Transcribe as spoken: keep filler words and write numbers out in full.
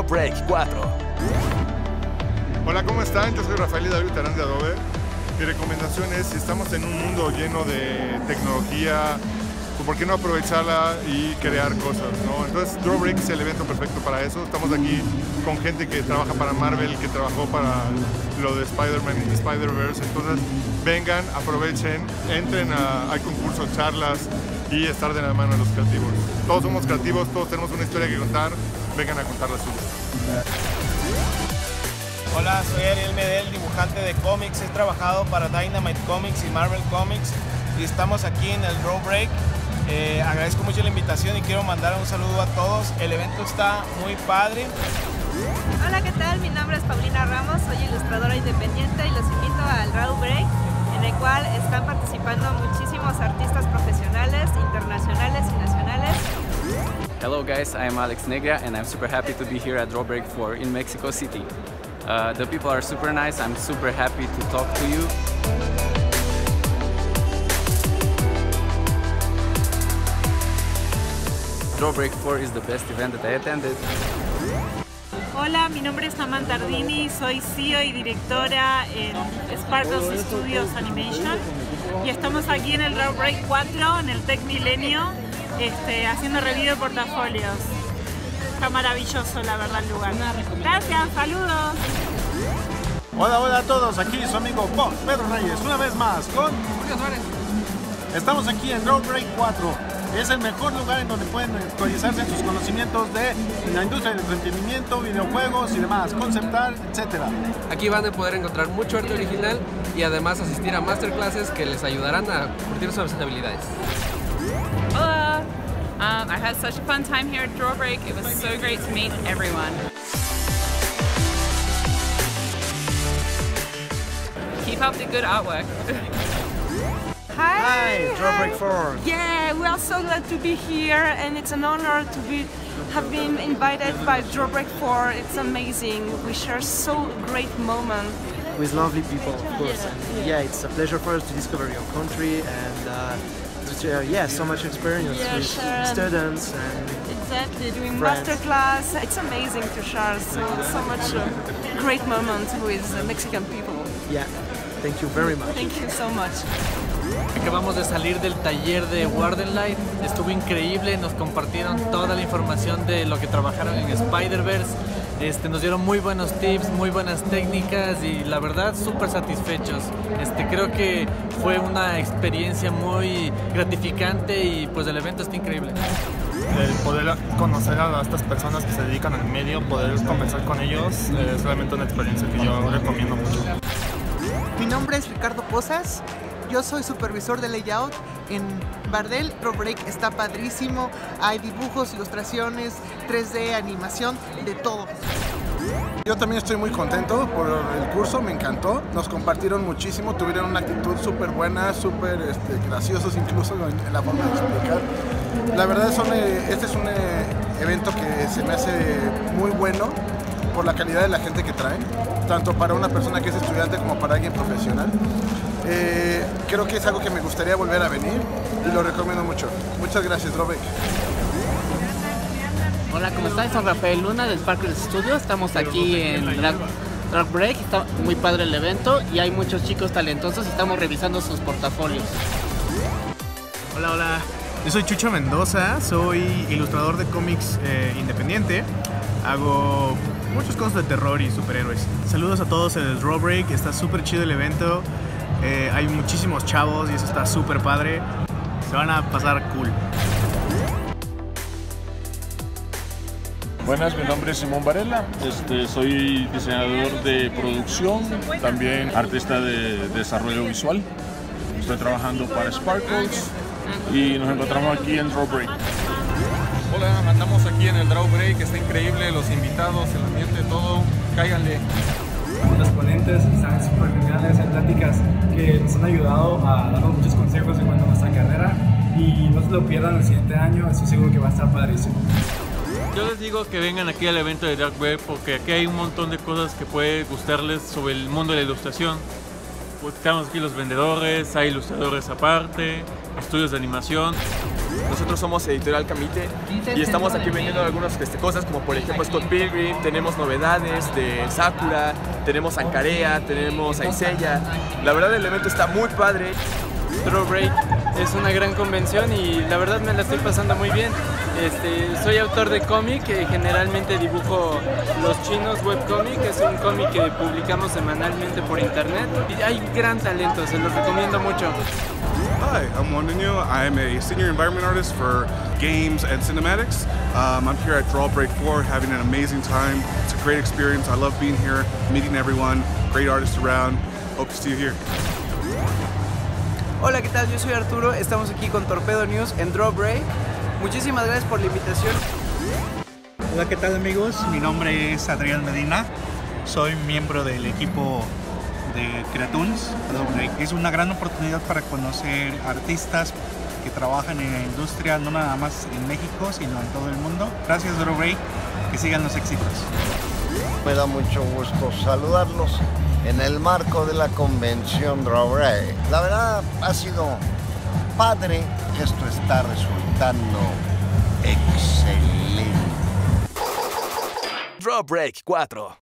Break cuatro. Hola, ¿cómo están? Yo soy Rafael y David Tarán de Adobe. Mi recomendación es, si estamos en un mundo lleno de tecnología, ¿por qué no aprovecharla y crear cosas, ¿no? Entonces, Drawbreak es el evento perfecto para eso. Estamos aquí con gente que trabaja para Marvel, que trabajó para lo de Spider-Man y Spider-Verse. Entonces, vengan, aprovechen, entren a... hay concursos, charlas y estar de la mano de los creativos. Todos somos creativos, todos tenemos una historia que contar. Vengan a contar la suya. Hola, soy Ariel Medel, dibujante de cómics. He trabajado para Dynamite Comics y Marvel Comics y estamos aquí en el Drawbreak. Eh, agradezco mucho la invitación y quiero mandar un saludo a todos. El evento está muy padre. Hola, ¿qué tal? Mi nombre es Paulina Ramos, soy ilustradora independiente y los invito al Drawbreak, en el cual están participando muchísimos artistas profesionales, internacionales y nacionales. Hello guys, I am Alex Negra and I'm super happy to be here at Drawbreak four in Mexico City. Uh, the people are super nice, I'm super happy to talk to you. Drawbreak four is the best event that I attended. Hola, mi nombre es Samantha Ardini, soy C E O y directora en Sparkles Studios Animation y estamos aquí en el Drawbreak cuatro, en el Tech Milenio, este, haciendo review de portafolios. Está maravilloso, la verdad, el lugar. Gracias, saludos. Hola, hola a todos, aquí su amigo Bob Pedro Reyes, una vez más con Julio Suárez. Estamos aquí en Drawbreak cuatro. Es el mejor lugar en donde pueden actualizarse en sus conocimientos de la industria del entretenimiento, videojuegos y demás, concept art, etcétera. Aquí van a poder encontrar mucho arte original y además asistir a masterclasses que les ayudarán a curtir sus habilidades. Hola, um, I had such a fun time here at Drawbreak. It was so great to meet everyone. Keep up the good artwork. Hi, Drawbreak four. Yeah, we are so glad to be here, and it's an honor to be have been invited by Drawbreak four. It's amazing. We share so great moments with lovely people, of course. Yeah, and yeah, it's a pleasure for us to discover your country and uh, to share, yeah, so much experience yeah, with share students and exactly doing friends. masterclass. It's amazing to share so so much uh, great moments with uh, Mexican people. Yeah, thank you very much. Thank you so much. Acabamos de salir del taller de Wardenlight, estuvo increíble, nos compartieron toda la información de lo que trabajaron en Spider-Verse, este, nos dieron muy buenos tips, muy buenas técnicas y la verdad súper satisfechos. Este, creo que fue una experiencia muy gratificante y pues el evento está increíble. El poder conocer a estas personas que se dedican al medio, poder conversar con ellos, es realmente una experiencia que yo recomiendo mucho. Mi nombre es Ricardo Posas. Yo soy supervisor de layout en Bardel. Drawbreak está padrísimo, hay dibujos, ilustraciones, tres D, animación, de todo. Yo también estoy muy contento por el curso, me encantó, nos compartieron muchísimo, tuvieron una actitud súper buena, súper este, graciosos incluso en, en la forma de explicar. La verdad son, eh, este es un eh, evento que se me hace muy bueno por la calidad de la gente que trae, tanto para una persona que es estudiante como para alguien profesional. Eh, creo que es algo que me gustaría volver a venir y lo recomiendo mucho. Muchas gracias, Drawbreak. Hola, ¿cómo estás? Soy Rafael Luna del Sparkle Studios. Estamos aquí en Drawbreak. Está muy padre el evento y hay muchos chicos talentosos y estamos revisando sus portafolios. Hola, hola. Yo soy Chucho Mendoza, soy ilustrador de cómics eh, independiente. Hago muchas cosas de terror y superhéroes. Saludos a todos en el Drawbreak, está súper chido el evento. Eh, hay muchísimos chavos y eso está súper padre. Se van a pasar cool. Buenas, mi nombre es Simón Varela, este, soy diseñador de producción, también artista de desarrollo visual. Estoy trabajando para Sparkles y nos encontramos aquí en Drawbreak. Hola, andamos aquí en el Drawbreak, está increíble, los invitados, el ambiente, todo, cáiganle. Los ponentes están súper geniales, hay pláticas que nos han ayudado a darnos muchos consejos en cuanto a nuestra carrera y no se lo pierdan el siguiente año, estoy seguro que va a estar padrísimo. Yo les digo que vengan aquí al evento de Drawbreak porque aquí hay un montón de cosas que puede gustarles sobre el mundo de la ilustración. Pues estamos aquí los vendedores, hay ilustradores aparte, estudios de animación. Nosotros somos Editorial Camite y estamos aquí vendiendo algunas este, cosas como por ejemplo Scott Pilgrim, tenemos novedades de Sakura, tenemos Ankarea, tenemos Aiseya. La verdad el evento está muy padre. Drawbreak es una gran convención y la verdad me la estoy pasando muy bien. Este, soy autor de cómic, eh, generalmente dibujo Los Chinos webcomic, es un cómic que publicamos semanalmente por internet y hay gran talento, se los recomiendo mucho. Hi, I'm Juan Niño. I am a senior environment artist for games and cinematics. Um, I'm here at Drawbreak four having an amazing time. It's a great experience. I love being here, meeting everyone, great artists around. Hope to see you here. Hola, ¿qué tal? Yo soy Arturo, estamos aquí con Torpedo News en Drawbreak. Muchísimas gracias por la invitación. Hola, ¿qué tal amigos? Mi nombre es Adrián Medina, soy miembro del equipo de Creatoons. Es una gran oportunidad para conocer artistas que trabajan en la industria, no nada más en México, sino en todo el mundo. Gracias Drawbreak, que sigan los éxitos. Me da mucho gusto saludarlos en el marco de la convención Drawbreak. La verdad ha sido padre, esto está resultando excelente. Drawbreak cuatro.